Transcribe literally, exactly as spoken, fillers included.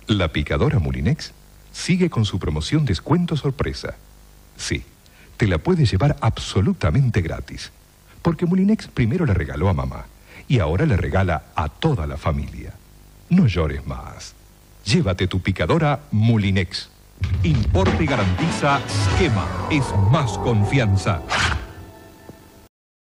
La picadora Moulinex sigue con su promoción descuento sorpresa. Sí, te la puedes llevar absolutamente gratis. Porque Moulinex primero le regaló a mamá y ahora le regala a toda la familia. No llores más. Llévate tu picadora Moulinex. Importe y garantiza Schema. Es más confianza.